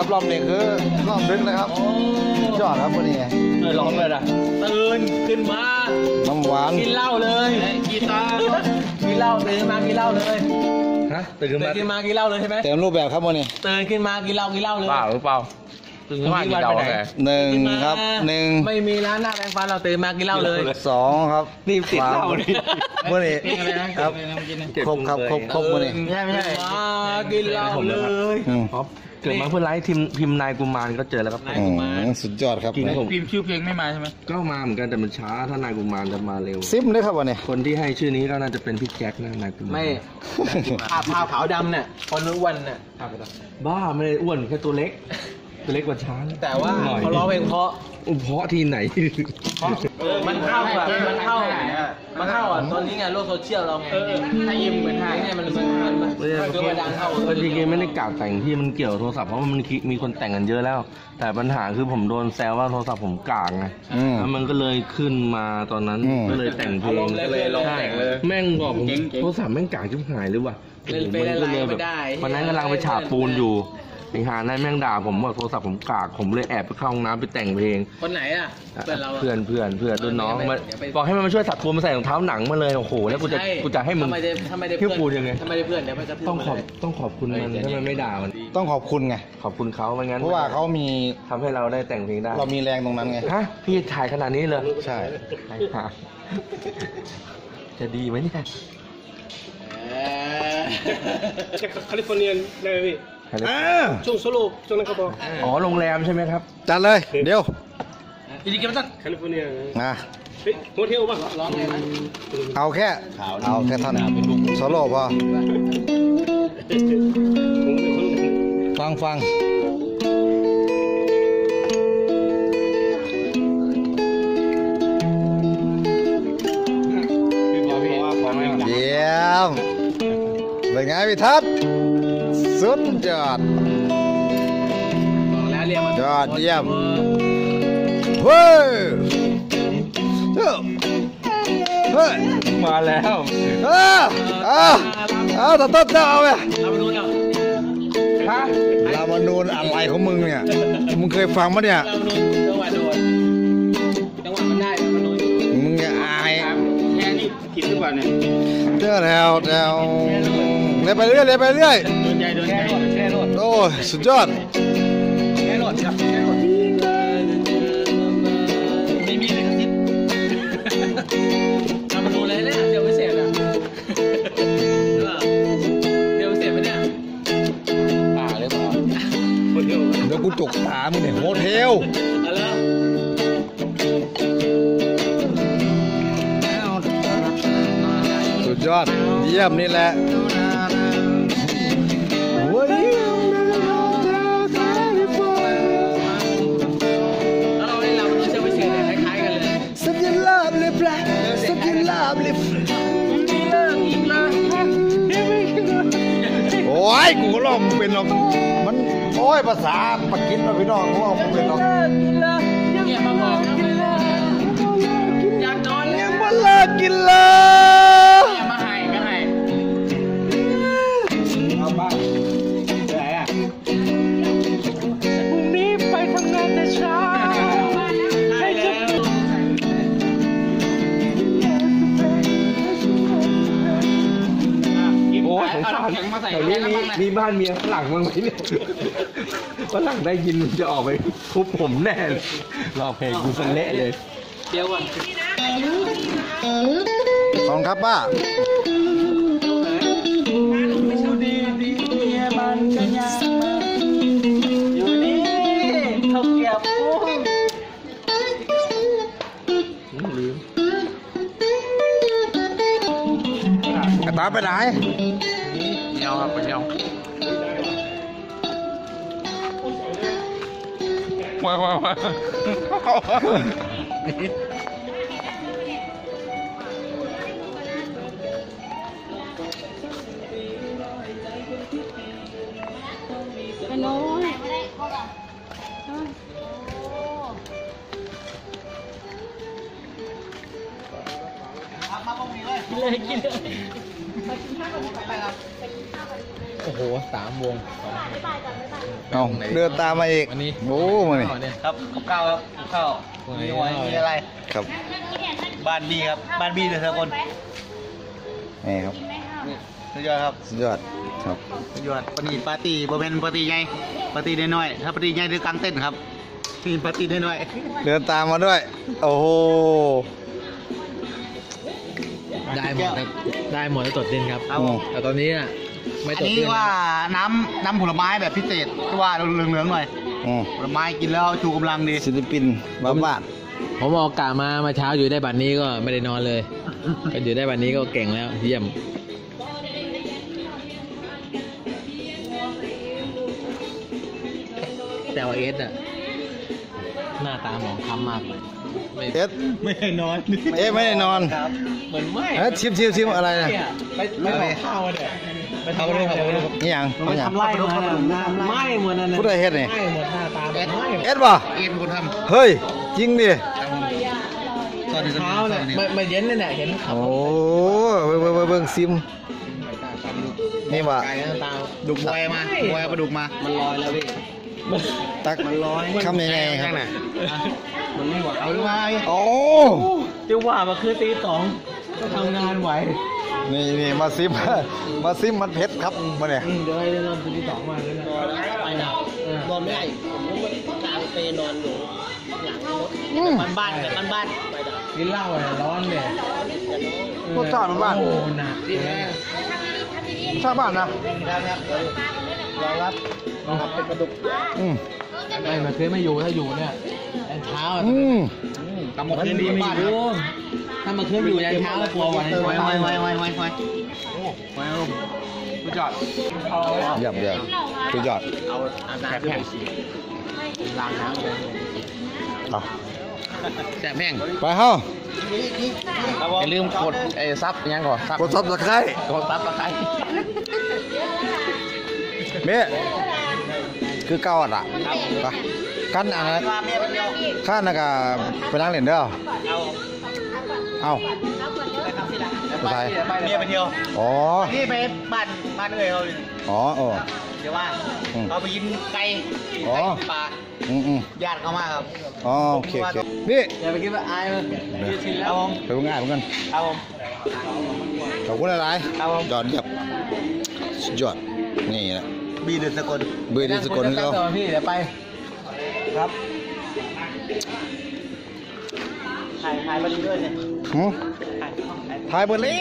ครับรอบนี้คือรอบดึกนะครับยอดครับวันนี้ร้องเลยนะตื่นขึ้นมาน้ำหวานกินเหล้าเลยกีตาร์กินเหล้าตื่นมากินเหล้าเลยฮะตื่นขึ้นมากินเหล้าเลยใช่ไหมเต็มรูปแบบครับวันนี้ตื่นขึ้นมากินเหล้าเลยเปล่าหรือเปล่าตื่นขึ้นมากินเหล้าเลย 1ครับ1 ไม่มีร้านหน้าแปรงฟันเราตื่นมากินเหล้าเลย 2ครับนี่ติดเหล้าเลยวันนี้ครับครบครับครบวันนี้ไม่ใช่มากินเหล้าเลยเกิดมาเพื่อไลฟ์พิมพ์นายกุมารก็เจอแล้วครับสุดยอดครับพิมพ์ชื่อเพลงไม่มาใช่ไหมก็มาเหมือนกันแต่มันช้าถ้านายกุมารจะมาเร็วซิมเลยครับวันนี้คนที่ให้ชื่อนี้ก็น่าจะเป็นพี่แจ็คนะนายกุมารไม่ผ้าขาวดำเนี่ยคนอ้วนเนี่ยบ้าไม่ได้อ้วนแค่ตัวเล็กกว่าช้างแต่ว่าเขาร้องเพลงเพราะที่ไหนมันเข้าอ่ะตอนนี้ไงโลกโซเชียลเราไงถ้ายิ้มเหมือนไทยเนี่ยมันคือมาดังเข้าจริงๆไม่ได้กล่าวแต่งที่มันเกี่ยวโทรศัพท์เพราะมันมีคนแต่งกันเยอะแล้วแต่ปัญหาคือผมโดนแซวว่าโทรศัพท์ผมกลางไงแล้วมันก็เลยขึ้นมาตอนนั้นก็เลยแต่งเพลงใช่แม่งบอกผมโทรศัพท์แม่งกลางชิบหายหรือวะมันก็เลยแบบวันนั้นกำลังไปฉาบปูนอยู่ไอ้หานั่นแม่งด่าผมว่าโทรศัพท์ผมกากผมเลยแอบไปเข้าห้องน้ำไปแต่งเพลงคนไหนอ่ะเพื่อนรุ่นน้องมาบอกให้มันมาช่วยถักปูนมาใส่รองเท้าหนังมาเลยโอ้โหแล้วกูจะให้มึงพี่ปูนยังไงทำไมได้เพื่อนเดี๋ยวมันจะต้องขอบคุณมันถ้ามันไม่ด่ามันต้องขอบคุณไงขอบคุณเขาไม่งั้นเพราะว่าเขามีทำให้เราได้แต่งเพลงได้เรามีแรงตรงนั้นไงฮะพี่ถ่ายขนาดนี้เลยใช่จะดีไหมเนี่ยแคลิฟอร์เนียได้ไหมพี่ช่วงโซโล่ช่วงนั้นเขาบอกโรงแรมใช่ไหมครับจัดเลยเดี๋ยวอีกกี่วันตั้งแคลิฟอร์เนียโฮเทลป่ะร้องไงนะเอาแค่เท่านั้นโซโล่พอฟังเยี่ยมเป็นไงพี่ทัศน์สุดยอดยอดเยี่ยมเฮ้ยมาแล้วแต่ต้นเจ้าเอาไปรามานูนอะไรของมึงเนี่ยมึงเคยฟังมั้ยเนี่ยจังหวะมันได้มึงอย่าอายแค่นี้ผิดทุกวันเนี่ยเจ้าแถวเลยไปเรื่อยโดนใจโอ้สุดยอดแค่โหลดครับแค่โหลดมีเลยครับทิศทำมาดูเลยเนี่ยเดี๋ยวไม่เสร็จอ่ะเดี๋ยวเสร็จไหมเนี่ยป่าเลยป่ะเดี๋ยวกูจกตามึงเนี่ยโฮเทลสุดยอดเยี่ยมนี่แหละโอ้ยกูก็ลองเป็นหรอกมันโอ้ยภาษาปากีสถานพี่น้องกูลองเป็นหรอกเนี่ยมาบอกอยากนอนยังไม่เลิกกินเลยไม่ให้เอาบ้างไหนอ่ะพรุ่งนี้ไปทำงานแต่เช้าได้แล้วโอ้สงสารแต่นี้มีบ้านเมียฝรั่งบ้างไหมเนี่ยฝรั่งได้ยินมันจะออกไปทุบผมแน่เลยรอเพลงกูสเละเลยเดี๋ยวก่อนขอบคุณครับป้าดีมันจะยังอยู่นี่เขาเก็บลืมไอ้ป้าไปไหนเนียวครับไปเนียวว้าวไปโน้นกินเลยโอ้โห3 วงเอาเดินตามมาอีกโอ้มานี่ครับกับข้าวครับกับข้าวมีหอยมีอะไรครับบ้านบีครับบ้านบีเลยทุกคนนี่ครับสุดยอดครับสุดยอดครับสุดยอดปาร์ตี้ปาร์ตี้บ่เป็นปาร์ตี้ใหญ่ปาร์ตี้น้อยๆถ้าปาร์ตี้ใหญ่คือกลางเต้นครับนี่ปาร์ตี้น้อยเดินตามมาด้วยโอ้โหได้หมดครับได้หมดแล้วตดดินครับครับผมแต่ตอนนี้อ่ะไม่อัตนดนี้ดินว่าน้ำผลไม้แบบพิเศษที่ว่าเหลืองๆหน่อยอืมผลไม้กินแล้วชูกำลังดีศิลปินบ้านผมออกกะมาเช้าอยู่ได้บัตรนี้ก็ไม่ได้นอนเลย ก็อยู่ได้บัตรนี้ก็เก่งแล้วเยี่ยมแต่ว่าเอสอ่ะหน้าตาหมองคล้ำมากเลยไม่เอ็ดไม่ได้นอนเอ๊ะไม่ได้นอนครับเหมือนไม่เอ๊ะชิมอะไรนะไปขอข้าวเนี่ยไปทำอะไรครับนี่ยังมันทำไร่มาไม่หมดนั่นน่ะผู้ใดเฮ็ดนี่ไม่หมดหน้าตาแบบไม่เอ็ดป่ะเอ็นคนทเฮ้ยจริงดิำตอนนี้เท้าเนี่ยไม่เย็นเลยเนี่ยเห็นขับโอ้เบิ่งซิมนี่ว่ะไก่หน้าตาดุกบอยมาบอยเอาปลาดุกมามันลอยแล้วพี่ตักคำยังไงครับมันไม่ไหวเอาขึ้นมาโอ้จะว่ามาคือตีสองก็ทำงานไหวนี่มาซิมมันเผ็ดครับมาเนี่ยเดี๋ยวให้นอนตีสองมาเลยนะไปหนักนอนไม่ได้ผมก็กลางเปนอนอยู่หลังรถบ้านไปดับกินเหล้าอ่ะร้อนเลยรสชาติมันบ้านโอ้หนักดิรสชาติบ้านนะรอรับเป็นปลาดุกอืมไม่มาเคยไม่อยู่ถ้าอยู่เนี่ยยันเช้าอืมกำหมดคืนดีไม่บ้านอยู่ถ้ามาเคยอยู่ยันเช้าก็กลัววันนี้ไว้สุดยอดเยี่ยมสุดยอดเอาน้ำแข็งล้างน้ำเลยเอาแสบแห้งไปเฮ้าอย่าลืมกดซับยังก่อนซับกดซับสไครต์กดซับตะไคร้เม่คือเก่าอ่ะไปขั้นอันนั้นขั้นนั่นก็ไปล้างเหรียญเด้อเอาไปไทยเมียไปเที่ยวอ๋อนี่ไปบ้านเอ่ยเขาอ๋อเออเดี๋ยวว่าเราไปยินไก่ป่าอืมญาติเขามาครับอ๋อโอเคนี่อย่าไปคิดว่าอายมันครับผมไปง่ายเหมือนกันครับผมขอบคุณหลายครับผมยอดเยี่ยมสุดยอดนี่แหละบีเดือดสกลเบอร์ดีสกลเขาพี่เดี๋ยวไปครับถ่ายมาดีด้วยเนี่ยหืมถ่ายหมดแล้ว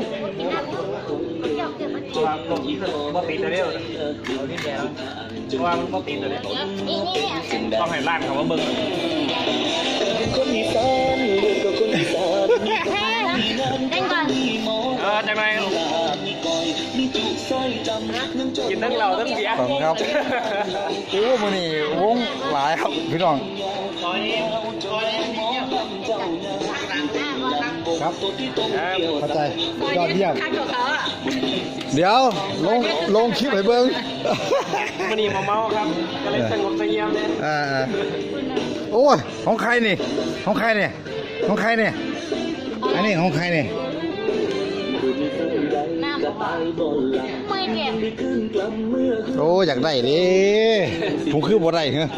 ลงอีกก็ติดตัวเดียวเอาที่แย่แล้วว่ามันก็ติดตัวเดียวต้องให้ร้านเขาว่าเบิ้งเต้นก่อนจังไรกินทั้งเราทั้งเบียร์ขอบคุณครับโอ้มือนี่วงหลายครับพี่น้องครับเข้าใจยอดเยี่ยมเดี๋ยวลงคลิปให้เบิ้งมันนี่เมาครับก็เลยสงบเสงี่ยมเลยโอ้ยของใครนี่ของใครเนี่ยของใครเนี่ยอันนี้ของใครเนี่ยน้ำบอกว่าไม่เก็บโอ้อยากได้ดิผมคือบ่ได้เหรอ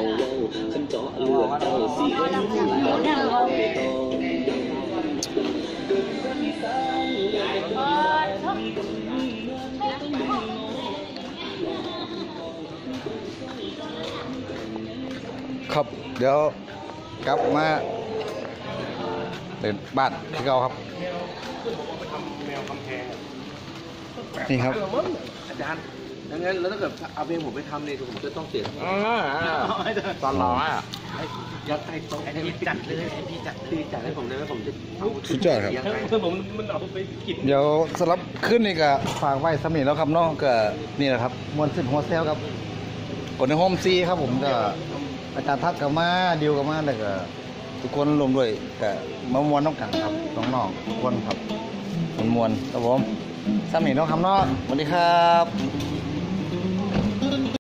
ครับเดี๋ยวกลับมาเป็นบ้านที่เก่าครับนี่ครับอาจารย์งั้นแล้วถ้าเกิดเอาเพลงผมไปทำเนี่ยผมจะต้องเสียตอนร้องอ่ะยัดใต้โต๊ะให้จัดเลยพี่จัดให้ผมได้ไหมผมจะสุดยอดครับเพื่อนผมมันเอาไปกินเดี๋ยวสำหรับขึ้นนี่ก็ฝากไว้สำนีแล้วครับเน้องก็นี่แหละครับมวนสิ้นหัวเซลครับกดในโฮมซีครับผมก็อาจารย์ทักกับมาดิวกับมาแล้วก็ทุกคนรวมด้วยก็มามวนน้องกันครับน้องๆทุกคนครับมวนๆครับผมสำนีเนาะครับเนาะสวัสดีครับ